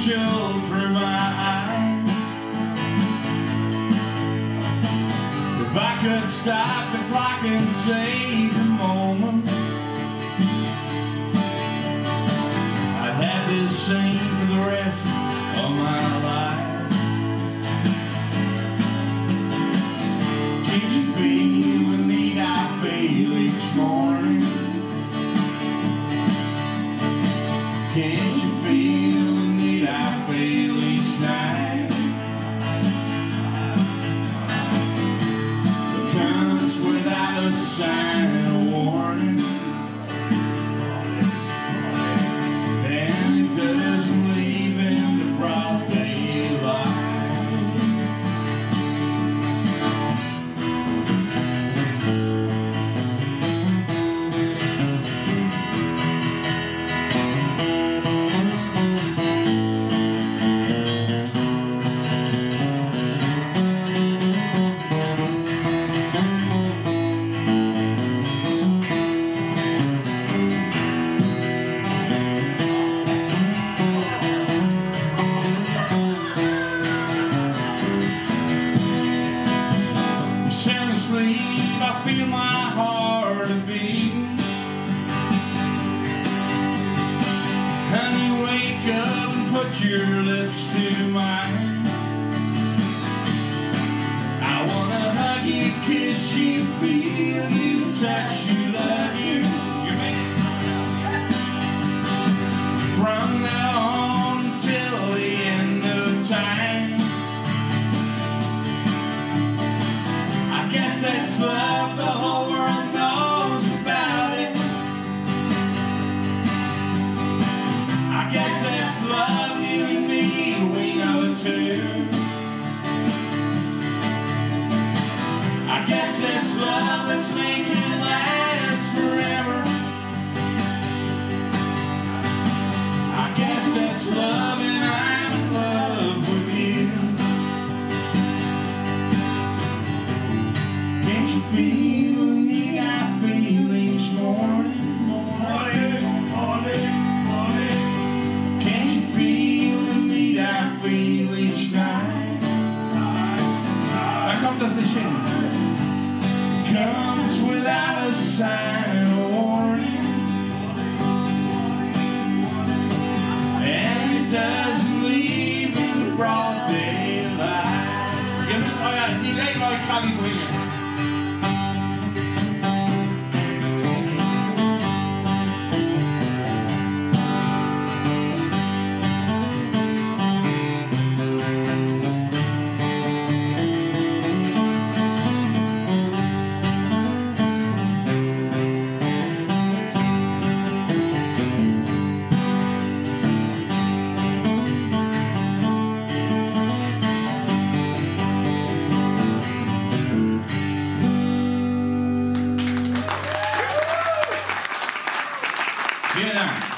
angel through my eyes. If I could stop the clock and save the moment, I'd have this sing for the rest of my life. Can't you feel the need I feel each morning? Can't you feel the need I feel each night? It comes without a sign of warning, and it doesn't leave in the broad daylight. I feel my heart a beat. Honey, wake up and put your lips to mine. I wanna hug you, kiss you, feel you, touch you, love you. You're making from now on until the end of time. I guess that's love, the whole world knows about it. I guess that's love, you and me, we know it too. I guess that's love, let's make it last forever. I guess that's love, and I'm in love with you. Can't you feel the need I feel each morning, morning, morning, morning? Can't you feel the need I feel each night? Här kommt das nicht hin. Comes without a sign of warning, and it doesn't leave in the broad daylight. Ihr müsst euer Delay neu kalibrieren. Vielen Dank.